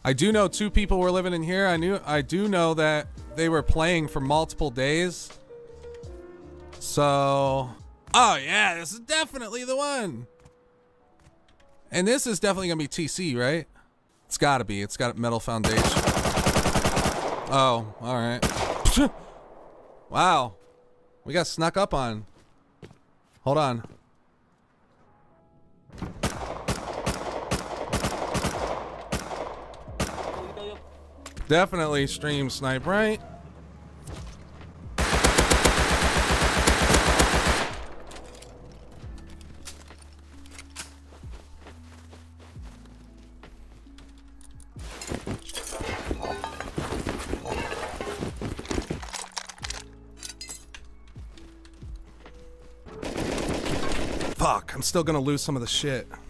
I do know 2 people were living in here. I do know that they were playing for multiple days. So, oh yeah, this is definitely the one. And this is definitely gonna be TC, right? It's gotta be. It's got metal foundation. Oh, all right. Wow, we got snuck up on. Hold on. Definitely stream snipe, right? Fuck, I'm still gonna lose some of the shit.